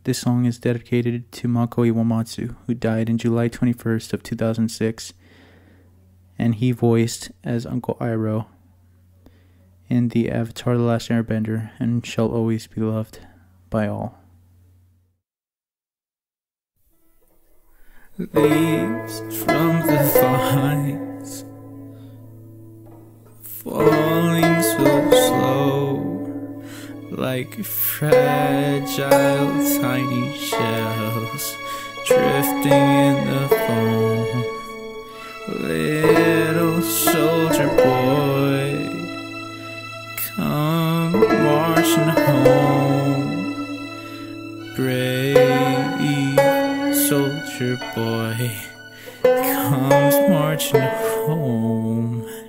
This song is dedicated to Mako Iwamatsu, who died in July 21st of 2006, and he voiced as Uncle Iroh in the Avatar: The Last Airbender, and shall always be loved by all. Leaves from the vines falling so slow, like fragile tiny shells drifting in the foam. Little soldier boy, come marching home. Brave soldier boy comes marching home.